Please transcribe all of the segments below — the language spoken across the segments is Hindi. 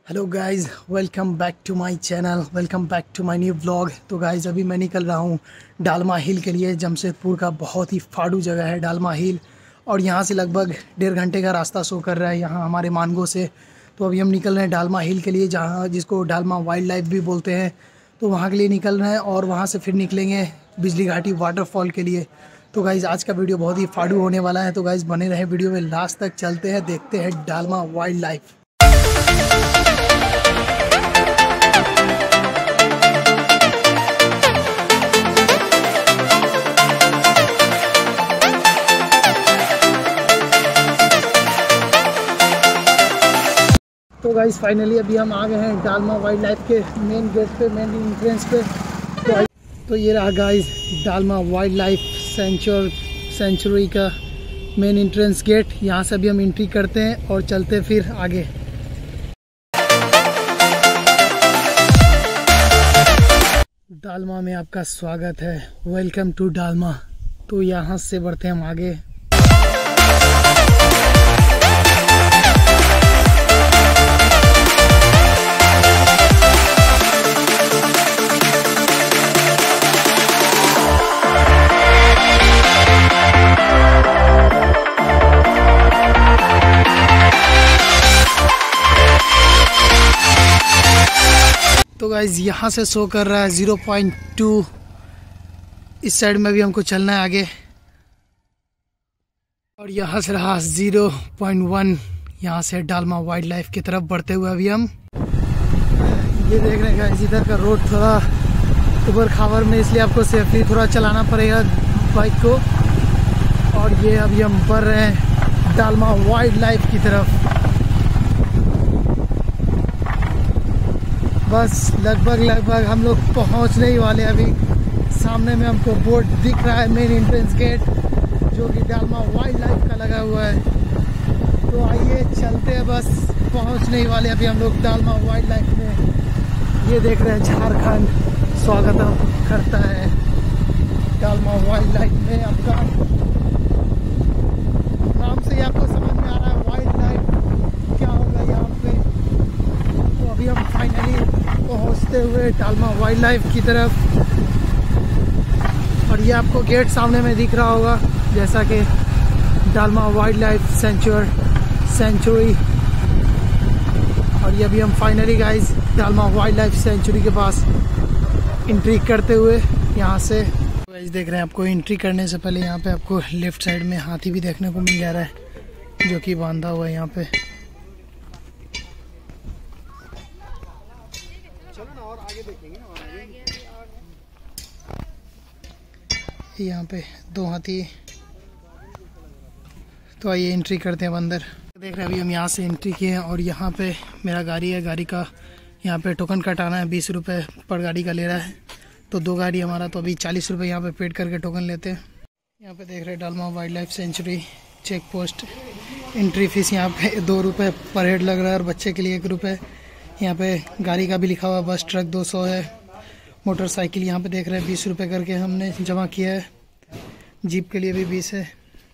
Hello guys, welcome back to my channel, welcome back to my new vlog. तो गाइस अभी मैं निकल रहा हूँ डालमा हिल के लिए। जमशेदपुर का बहुत ही फाड़ू जगह है डालमा हिल, और यहाँ से लगभग 1.5 घंटे का रास्ता शो कर रहा है यहाँ हमारे मानगो से। तो अभी हम निकल रहे हैं डालमा हिल के लिए, जहाँ जिसको डालमा वाइल्ड लाइफ भी बोलते हैं। तो वहाँ के लिए निकल रहे हैं और वहाँ से फिर निकलेंगे बिजली घाटी वाटरफॉल के लिए। तो गाइज़ आज का वीडियो बहुत ही फाड़ू होने वाला है, तो गाइज़ बने रहे वीडियो में लास्ट तक। चलते हैं, देखते हैं डालमा वाइल्ड लाइफ। तो गाइस फाइनली अभी हम आ गए हैं डालमा वाइल्ड लाइफ के मेन गेट पे, मेन इंट्रेंस पे। तो ये रहा guys Dalma wild life sanctuary का मेन इंट्रेंस गेट। यहाँ से अभी हम एंट्री करते हैं और चलते फिर आगे। डालमा में आपका स्वागत है, वेलकम टू डालमा। तो यहाँ से बढ़ते हैं हम आगे। तो गाइज यहाँ से शो कर रहा है 0.2। इस साइड में भी हमको चलना है आगे, और यहाँ से रहा 0.1। यहाँ से डालमा वाइल्ड लाइफ की तरफ बढ़ते हुए अभी हम ये देख रहे हैं गाइज, इधर का रोड थोड़ा उबड़ खाबड़ में, इसलिए आपको सेफली थोड़ा चलाना पड़ेगा बाइक को। और ये अभी हम बढ़ रहे हैं डालमा वाइल्ड लाइफ की तरफ। बस लगभग हम लोग पहुंचने ही वाले। अभी सामने में हमको बोर्ड दिख रहा है, मेन एंट्रेंस गेट, जो कि डालमा वाइल्ड लाइफ का लगा हुआ है। तो आइए चलते हैं, बस पहुंचने ही वाले अभी हम लोग डालमा वाइल्ड लाइफ में। ये देख रहे हैं झारखंड स्वागत करता है डालमा वाइल्ड लाइफ में। आपका नाम से ही आपको समझ में आ रहा है वाइल्ड लाइफ क्या होगा यहाँ पे। तो अभी हम फाइनली पहुंचते हुए डालमा वाइल्ड लाइफ की तरफ, और ये आपको गेट सामने में दिख रहा होगा, जैसा कि डालमा वाइल्ड लाइफ सेंचुरी। और ये अभी हम finally guys Dalma wild life sanctuary के पास एंट्री करते हुए यहाँ से। गाइस देख रहे हैं, आपको एंट्री करने से पहले यहाँ पे आपको लेफ्ट साइड में हाथी भी देखने को मिल जा रहा है, जो कि बांधा हुआ है यहाँ पे। यहाँ पे 2 हाथी। तो आइए एंट्री करते हैं अंदर। देख रहे हैं अभी हम यहाँ से एंट्री किए हैं, और यहाँ पे मेरा गाड़ी है। गाड़ी का यहाँ पे टोकन कटाना है, 20 रुपये पर गाड़ी का ले रहा है। तो 2 गाड़ी हमारा, तो अभी 40 रुपये यहाँ पे पेड करके टोकन लेते हैं। यहाँ पे देख रहे हैं Dalma wild life sanctuary check post. Entry fees यहाँ पे 2 रुपये पर हेड लग रहा है, और बच्चे के लिए 1 रुपये। यहाँ पे गाड़ी का भी लिखा हुआ, बस ट्रक 200 है। मोटरसाइकिल यहाँ पे देख रहे हैं 20 रुपये करके हमने जमा किया है। जीप के लिए भी 20 है।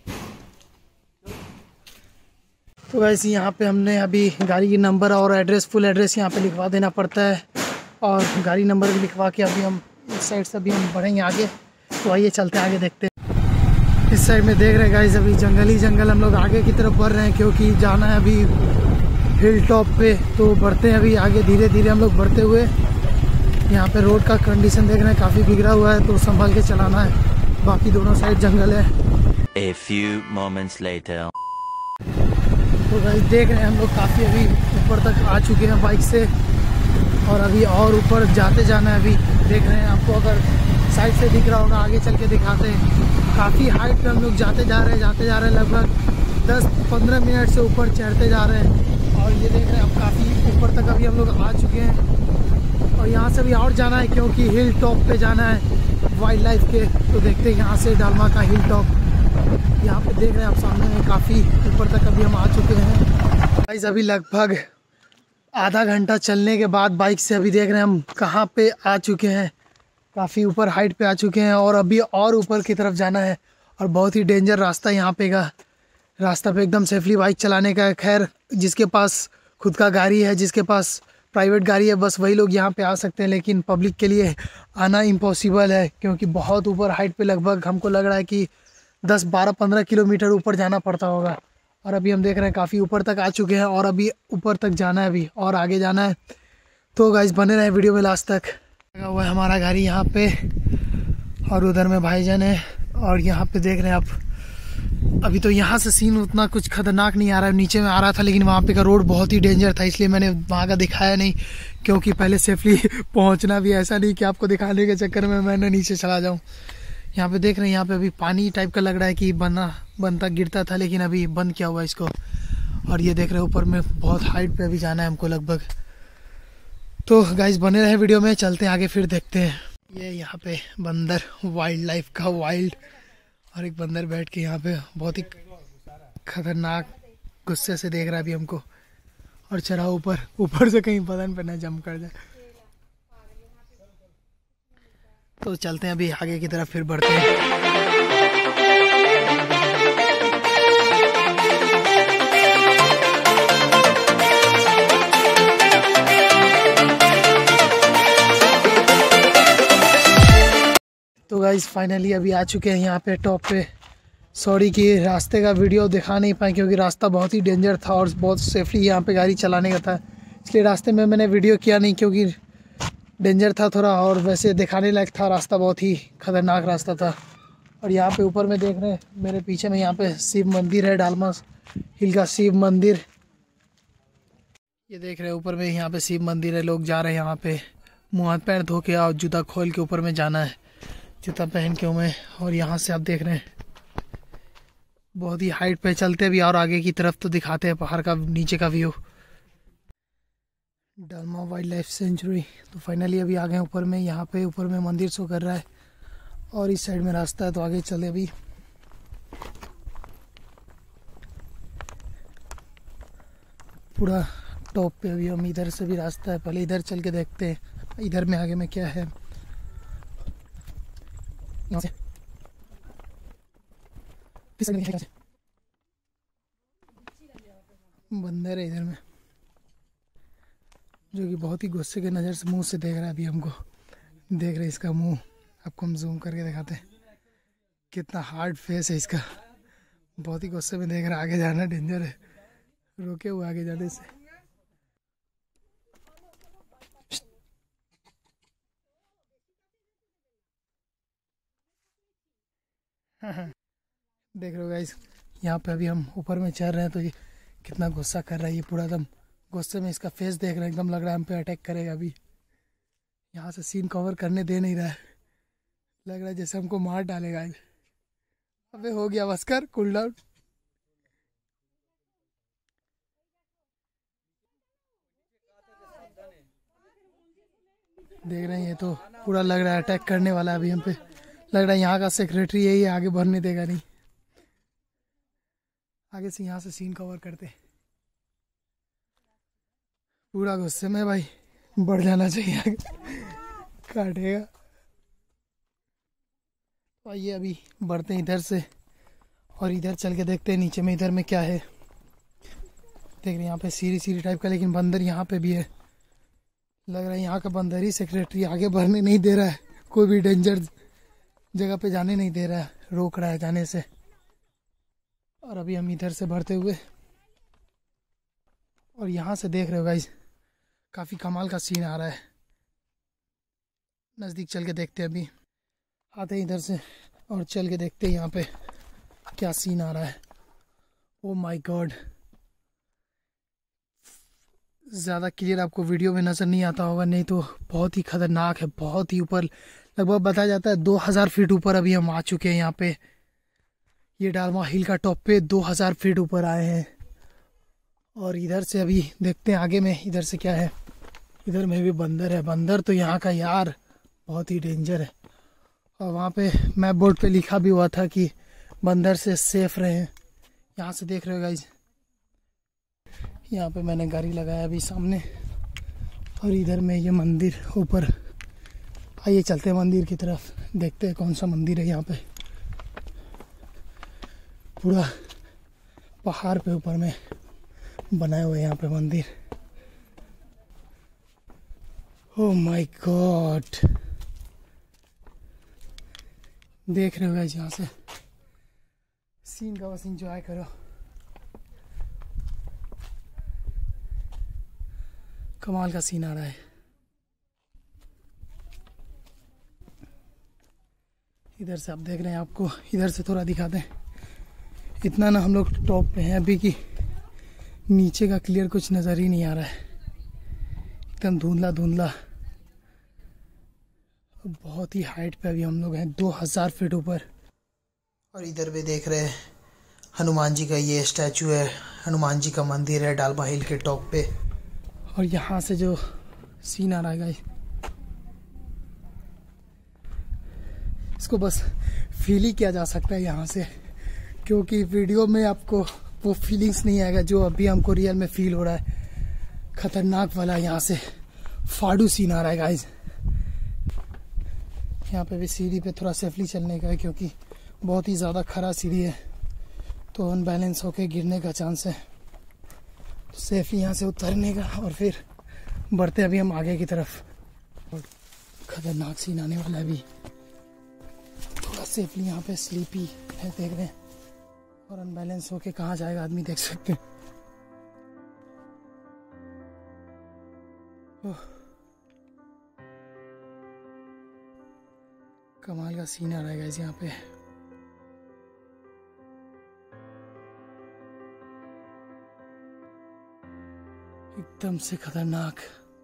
तो वैसे यहाँ पे हमने अभी गाड़ी की नंबर और एड्रेस, फुल एड्रेस यहाँ पे लिखवा देना पड़ता है, और गाड़ी नंबर भी लिखवा के अभी हम इस साइड से अभी हम बढ़ेंगे आगे। तो आइए चलते हैं आगे, देखते हैं। इस साइड में देख रहे हैं गाइस, अभी जंगल ही जंगल हम लोग आगे की तरफ बढ़ रहे हैं, क्योंकि जाना है अभी हिल टॉप पे। तो बढ़ते हैं अभी आगे, धीरे धीरे हम लोग बढ़ते हुए। यहाँ पे रोड का कंडीशन देख रहे हैं, काफ़ी बिगड़ा हुआ है, तो संभाल के चलाना है। बाकी दोनों साइड जंगल है। A few moments later. तो गाइस देख रहे हैं हम लोग काफ़ी अभी ऊपर तक आ चुके हैं बाइक से, और अभी और ऊपर जाते जाना है। अभी देख रहे हैं, आपको अगर साइड से दिख रहा होगा, आगे चल के दिखाते हैं। काफ़ी हाइट पे हम लोग जाते जा रहे हैं, लगभग 10-15 मिनट से ऊपर चढ़ते जा रहे हैं। और ये देख रहे हैं आप, काफ़ी ऊपर तक अभी हम लोग आ चुके हैं, और यहाँ से भी और जाना है, क्योंकि हिल टॉप पे जाना है वाइल्ड लाइफ के। तो देखते हैं यहाँ से डालमा का हिल टॉप। यहाँ पे देख रहे हैं आप सामने में, काफ़ी ऊपर तक अभी हम आ चुके हैं गाइस। अभी लगभग आधा घंटा चलने के बाद बाइक से अभी देख रहे हैं हम कहाँ पे आ चुके हैं। काफ़ी ऊपर हाइट पे आ चुके हैं, और अभी और ऊपर की तरफ जाना है। और बहुत ही डेंजर रास्ता यहाँ पे का। रास्ता पे एकदम सेफली बाइक चलाने का है। खैर जिसके पास खुद का गाड़ी है, जिसके पास प्राइवेट गाड़ी है, बस वही लोग यहाँ पे आ सकते हैं। लेकिन पब्लिक के लिए आना इम्पॉसिबल है, क्योंकि बहुत ऊपर हाइट पे लगभग हमको लग रहा है कि 10, 12, 15 किलोमीटर ऊपर जाना पड़ता होगा। और अभी हम देख रहे हैं काफ़ी ऊपर तक आ चुके हैं और अभी ऊपर तक जाना है, अभी और आगे जाना है। तो गाइस बने रहे वीडियो में लास्ट तक। लगा हुआ है हमारा गाड़ी यहाँ पे और उधर में भाईजान है। और यहाँ पे देख रहे हैं आप, अभी तो यहाँ से सीन उतना कुछ खतरनाक नहीं आ रहा है, नीचे में आ रहा था, लेकिन वहाँ पे का रोड बहुत ही डेंजर था, इसलिए मैंने वहाँ का दिखाया नहीं, क्योंकि पहले सेफली पहुँचना भी, ऐसा नहीं कि आपको दिखाने के चक्कर में मैंने नीचे चला जाऊँ। यहाँ पे देख रहे हैं, यहाँ पे अभी पानी टाइप का लग रहा है कि बनता गिरता था, लेकिन अभी बंद किया हुआ है इसको। और ये देख रहे हैं ऊपर में बहुत हाइट पे अभी जाना है हमको लगभग। तो गाइस बने रहे वीडियो में, चलते हैं आगे फिर देखते हैं। ये यहाँ पे बंदर, वाइल्ड लाइफ का वाइल्ड, और एक बंदर बैठ के यहाँ पे बहुत ही खतरनाक गुस्से से देख रहा है अभी हमको। और चढ़ा ऊपर से कहीं बदन पे ना जंप कर जाए। तो चलते हैं अभी आगे की तरफ फिर बढ़ते हैं। तो गाइस फाइनली अभी आ चुके हैं यहाँ पे टॉप पे। सॉरी कि रास्ते का वीडियो दिखा नहीं पाए, क्योंकि रास्ता बहुत ही डेंजर था और बहुत सेफली यहाँ पे गाड़ी चलाने का था, इसलिए रास्ते में मैंने वीडियो किया नहीं, क्योंकि डेंजर था थोड़ा और वैसे दिखाने लायक था। रास्ता बहुत ही खतरनाक रास्ता था। और यहाँ पे ऊपर में देख रहे हैं मेरे पीछे में, यहाँ पे शिव मंदिर है, डालमास हिल का शिव मंदिर। ये देख रहे हैं ऊपर में यहाँ पे शिव मंदिर है। लोग जा रहे हैं यहाँ पे, मुँह हाथ पैर धो के और जूता खोल के ऊपर में जाना है, जूता पहन के मैं। और यहाँ से आप देख रहे हैं बहुत ही हाइट पे चलते भी, और आगे की तरफ तो दिखाते हैं पहाड़ का नीचे का view. Dalma wild life sanctuary. तो फाइनली अभी आ गए ऊपर में, यहाँ पे ऊपर में मंदिर शो कर रहा है और इस साइड में रास्ता है, तो आगे चले अभी। पूरा टॉप पे अभी हम, इधर से भी रास्ता है, पहले इधर चल के देखते हैं इधर में आगे में क्या है। बंदर है इधर में, जो कि बहुत ही गुस्से के नज़र से मुंह से देख रहा है अभी हमको। देख रहे इसका मुंह, आपको हम जूम करके दिखाते हैं कितना हार्ड फेस है इसका। बहुत ही गुस्से में देख रहा है। आगे जाना डेंजर है, रोके हुए आगे जाने से। देख रहे हो गाइस, यहाँ पे अभी हम ऊपर में चढ़ रहे हैं, तो ये कितना गुस्सा कर रहा है। ये पूरा एकदम गुस्से में इसका फेस देख रहे हैं, एकदम लग रहा है हम पे अटैक करेगा अभी। यहाँ से सीन कवर करने दे नहीं रहा है, लग रहा है जैसे हमको मार डालेगा। अबे हो गया, बस कर, कूल डाउन। देख रहे हैं ये तो पूरा लग रहा है अटैक करने वाला है अभी हम पे। लग रहा है यहाँ का सेक्रेटरी यही है, आगे बढ़ने देगा नहीं। आगे से यहाँ से सीन कवर करते। पूरा गुस्से में भाई, बढ़ जाना चाहिए आगे, काटेगा। तो आइए अभी बढ़ते हैं इधर से, और इधर चल के देखते हैं नीचे में इधर में क्या है। देख रहे हैं यहाँ पे सीढ़ी टाइप का, लेकिन बंदर यहाँ पे भी है। लग रहा है यहाँ का बंदर ही सेक्रेटरी, आगे बढ़ने नहीं दे रहा है, कोई भी डेंजर जगह पे जाने नहीं दे रहा है, रोक रहा है जाने से। और अभी हम इधर से बढ़ते हुए, और यहाँ से देख रहे हो गाइस काफ़ी कमाल का सीन आ रहा है। नज़दीक चल के देखते हैं, अभी आते हैं इधर से और चल के देखते हैं यहाँ पे क्या सीन आ रहा है। ओ माय गॉड, ज़्यादा क्लियर आपको वीडियो में नज़र नहीं आता होगा, नहीं तो बहुत ही खतरनाक है। बहुत ही ऊपर, लगभग बताया जाता है 2000 फीट ऊपर अभी हम आ चुके हैं यहाँ पे। ये डालमा हिल का टॉप पे 2000 फीट ऊपर आए हैं। और इधर से अभी देखते हैं आगे में इधर से क्या है। इधर में भी बंदर है। बंदर तो यहाँ का यार बहुत ही डेंजर है। और वहाँ पे मैप बोर्ड पे लिखा भी हुआ था कि बंदर से सेफ रहें। यहाँ से देख रहे हो गाइज, यहाँ पे मैंने गाड़ी लगाया अभी सामने, और इधर में ये मंदिर ऊपर। आइए चलते हैं मंदिर की तरफ, देखते हैं कौन सा मंदिर है। यहाँ पे पूरा पहाड़ पे ऊपर में बनाए हुए यहाँ पे मंदिर। ओह माय गॉड, देख रहे हो गाइस, यहाँ से सीन का बस एंजॉय करो। कमाल का सीन आ रहा है। इधर से आप देख रहे हैं, आपको इधर से थोड़ा दिखाते हैं। इतना ना हम लोग टॉप पे हैं अभी कि नीचे का क्लियर कुछ नज़र ही नहीं आ रहा है, एकदम धुंधला धुंधला। बहुत ही हाइट पे अभी हम लोग हैं, 2000 फीट ऊपर। और इधर भी देख रहे हैं हनुमान जी का ये स्टैचू है, हनुमान जी का मंदिर है डालमा हिल के टॉप पे। और यहाँ से जो सीन आ रहा है गाइस, इसको बस फील ही किया जा सकता है यहाँ से, क्योंकि वीडियो में आपको वो फीलिंग्स नहीं आएगा जो अभी हमको रियल में फील हो रहा है। खतरनाक वाला यहाँ से फाड़ू सीन आ रहा है गाइस। यहाँ पे भी सीढ़ी पे थोड़ा सेफली चलने का है, क्योंकि बहुत ही ज़्यादा खरा सीढ़ी है, तो अनबैलेंस होके गिरने का चांस है। तो सेफली यहाँ से उतरने का और फिर बढ़ते अभी हम आगे की तरफ। खतरनाक सीन आने वाला है अभी। थोड़ा सेफली यहाँ पे स्लीपी है, देख रहे हैं, और अनबैलेंस होके कहाँ जाएगा आदमी देख सकते हैं। कमाल का सीन आ रहा है गाइस यहाँ पे। एकदम से खतरनाक।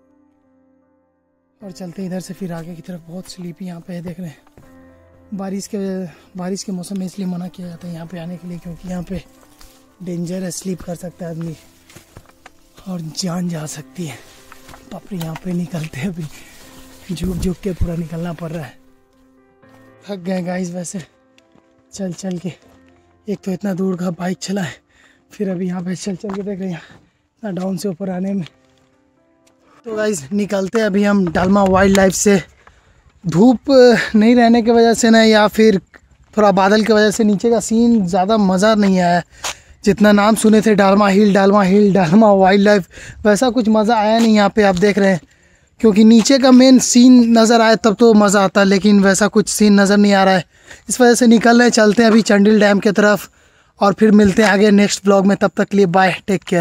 और चलते इधर से फिर आगे की तरफ। बहुत स्लीपी यहाँ पे है, देख रहे हैं। बारिश के मौसम में इसलिए मना किया जाता है यहाँ पे आने के लिए, क्योंकि यहाँ पे डेंजर है, स्लीप कर सकता है आदमी और जान जा सकती है। बापरे, यहाँ पे निकलते हैं अभी झुक झुक के पूरा निकलना पड़ रहा है। थक गए गाइस वैसे चल चल के। एक तो इतना दूर का बाइक चला है, फिर अभी यहाँ पे चल चल के देख रहे हैं इतना डाउन से ऊपर आने में। तो गाइस निकलते हैं अभी हम डालमा वाइल्ड लाइफ से। धूप नहीं रहने की वजह से ना, या फिर थोड़ा बादल की वजह से नीचे का सीन ज़्यादा मज़ा नहीं आया। जितना नाम सुने थे Dalma hill Dalma wild life, वैसा कुछ मज़ा आया नहीं यहाँ पे। आप देख रहे हैं, क्योंकि नीचे का मेन सीन नज़र आए तब तो मज़ा आता, लेकिन वैसा कुछ सीन नज़र नहीं आ रहा है। इस वजह से निकल रहे, चलते हैं अभी चंडिल डैम की तरफ और फिर मिलते हैं आगे नेक्स्ट ब्लॉग में। तब तक के लिए bye, take care.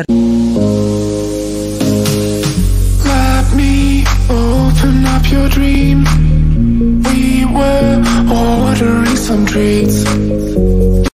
Open up your dream. We were ordering some treats.